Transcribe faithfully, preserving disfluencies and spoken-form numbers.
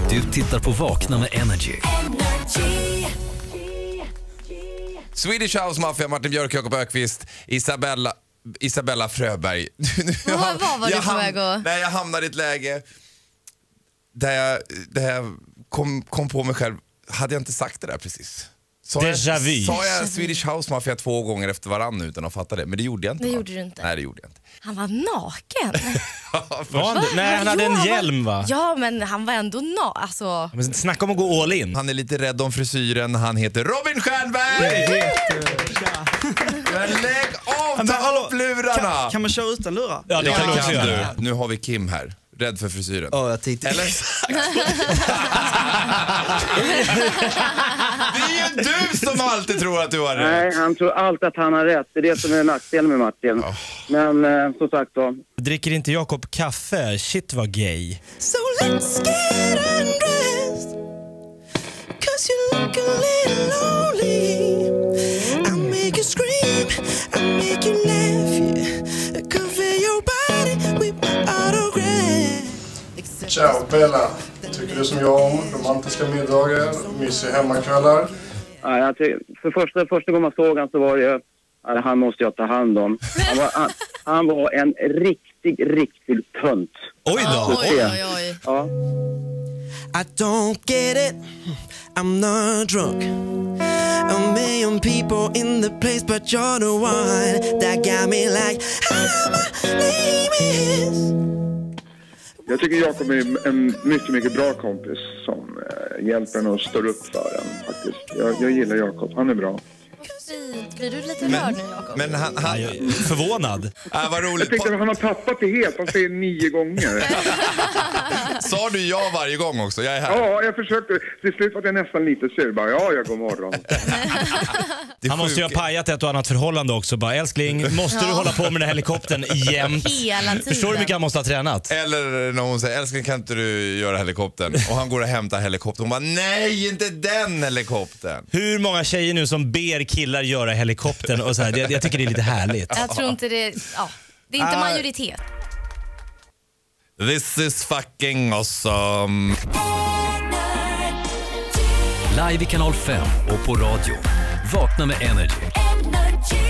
Du tittar på Vakna med Energy. Swedish House Mafia, Martin Björk, Jakob Ökvist, Isabella Isabella Fröberg. Vad var, var du på väg att... Nej, jag hamnade i ett läge där jag, där jag kom, kom på mig själv. Hade jag inte sagt det där precis? Sa jag, sa jag Swedish House Mafia två gånger efter varann utan att fatta det? Men det gjorde jag inte. Det va? gjorde du inte. Nej, det gjorde jag inte. Han var naken. Var han, nej, han hade Jo, en han var- hjälm va? Ja, men han var ändå na... Alltså... Men snacka om att gå all in. Han är lite rädd om frisyren. Han heter Robin Stjernberg! Men lägg av, ta upp lurarna! Kan, kan man köra utan lurar? Ja, det kan du också kan göra. du. Nu har vi Kim här. Rädd för frisyren. Ja, jag tänkte... Eller? Det är ju du som alltid tror att du har rätt. Nej, han tror alltid att han har rätt. Det är det som är nackdelen med Martin. Oh. Men eh, som sagt då. Dricker inte Jakob kaffe? Shit vad gay. So let's get undressed, 'cause you look a little lonely. I'll make you scream, I'll make you laugh, yeah. Cover your body with my autograph. Ciao Bella, tycker du som jag om romantiska middagar, mysiga hemmakvällar? Ja, jag ty- för första, första gången man såg han så var det ju, ja, han måste jag ta hand om. Han var, han, han var en riktig, riktig tönt. Oj då! Oj, oj, oj. Ja. I don't get it, I'm not drunk. A million people in the place, but you're the one that got me like, how my name is. Jag tycker Jakob är en mycket, mycket bra kompis som eh, hjälper en och står upp för en faktiskt. Jag, jag gillar Jakob, han är bra. Blir du lite rörd nu, Jakob? Men han... han Jag är förvånad. äh, vad roligt. Jag tänkte att han har tappat det helt, han säger nio gånger. Sa du ja varje gång också? Jag är här. Ja, jag försökte. Till slut var jag nästan lite sur. Bara, ja, jag går morgon. Det Han måste ju ha sjuka- pajat ett och annat förhållande också. Bara, älskling, måste du hålla på med den här helikoptern jämt? Hela tiden. Förstår du hur mycket han måste ha tränat? Eller när hon säger, älskling kan inte du göra helikoptern? Och han går och hämtar helikoptern. Hon bara, nej, inte den helikoptern. Hur många tjejer nu som ber killar göra helikoptern och så här, jag, jag tycker det är lite härligt. Jag tror inte det... Ja, det är inte Ah. majoritet. This is fucking awesome. Live i kanal fem och på radio. Vakna med Energy.